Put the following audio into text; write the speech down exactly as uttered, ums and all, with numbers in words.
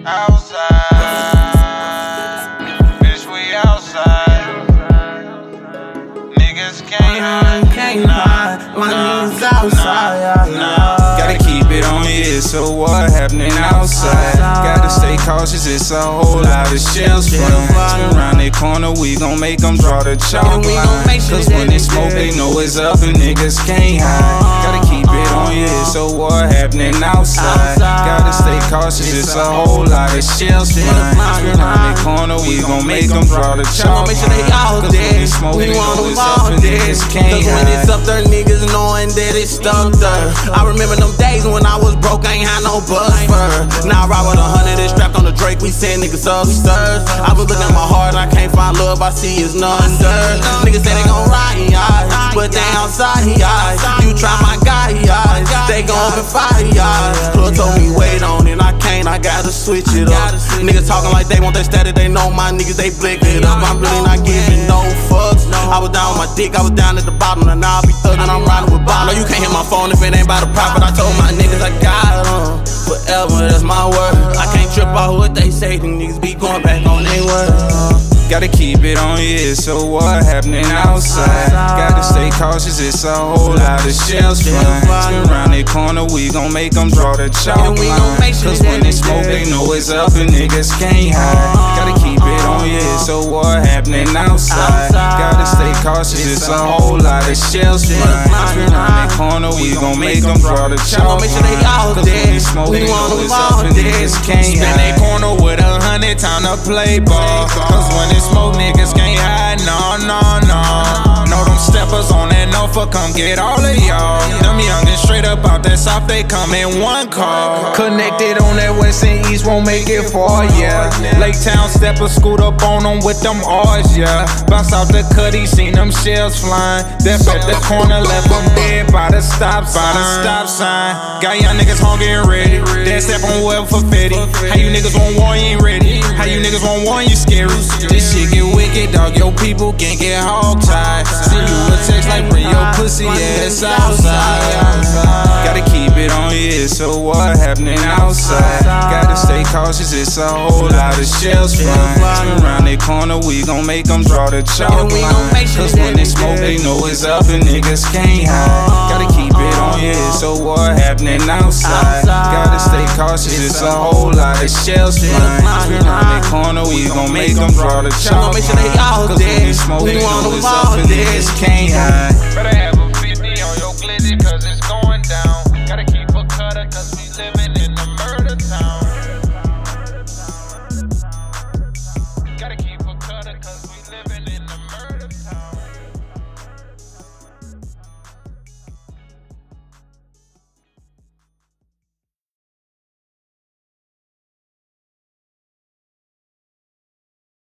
Outside, bitch, we outside. Niggas can't hide, can't hide. My niggas outside. Gotta keep it on you, so what happening outside? Gotta stay cautious, it's a whole lot of shells flying. Turn around the corner, we gon' make them draw the chalk line. Cause when they smoke, they know it's up and niggas can't hide. Gotta keep it on you, so what happening outside? Gotta stay cautious, it's a whole lot of shells flying. Turn around the corner, we gon' make them draw the chalk line. Cause when they smoke, they know it's up and niggas can't hide. Cause when it's up there, niggas knowing that it's stuck there. I remember them days when I was broke, I ain't had no bus for. Now I ride with a hundred and strapped on the Drake, we send niggas upstairs. I was looking at my heart, I can't find love, I see it's none there. Niggas say they gon' ride, yeah, but they outside, yeah. You try my guy, yeah, they gon' open fire, yeah. Plug told me wait on it, I can't, I gotta switch it up. Niggas talking like they want that static, they know my niggas, they blick it up. I'm really not giving no fucks. I was down with my dick, I was down at the bottom, and now I be thuggin', I'm riding with bottom. No, you can't hit my phone if it ain't about the profit. I told my niggas I got them forever, that's my word. I can't trip out what they say, them niggas be going back on their word. Gotta keep it on you, so what happening outside? Gotta stay cautious, it's a whole lot of shells flying. Turn around the corner, we gon' make them draw the chalk line. Cause when they smoke, they know it's up and niggas can't hide. Gotta keep it on you, so what happening outside? Gotta stay cautious, it's a whole lot of shells flying. Turn around the corner, we gon' make them draw the chalk line. Cause when they smoke, they know it's up and niggas can't hide. Spin that corner with a hundred, time to play ball. Cause when it's smoke, niggas can't hide, no, no, no. Know them steppers on that Norfolk, come get all of y'all. Them youngins straight up out that south, they come in one car. Connected on that west and east, won't make it far, yeah. Lake Town steppers scoot up on them with them R's, yeah. Bounce out the cutty, seen them shells flying. Def at the corner, left them dead by the stop sign. By the stop sign. Got young niggas hungry and ready. Dead step on whoever for Fetty. How you niggas want war, you ain't ready. How you niggas want war, you scary. This shit get wicked, dog, your people can't get hog tied. Send you a text like bring your pussy ass outside. Gotta keep it on you, so what happening outside? Gotta stay cautious, it's a whole lot of shells flying. Turn around the corner, we gon' make them draw the chalk line. Cause when they smoke, they know it's up and niggas can't hide. Gotta keep it on you, so what happening outside? Gotta stay cautious, it's a whole lot of shells flying. Turn around the corner, we gon' make them draw the chalk line. Cause when they smoke, they know it's up and niggas can't hide. Better have a fifty on your glizzy, cause it's going down. Gotta keep a cutter, cause we living in the murder town.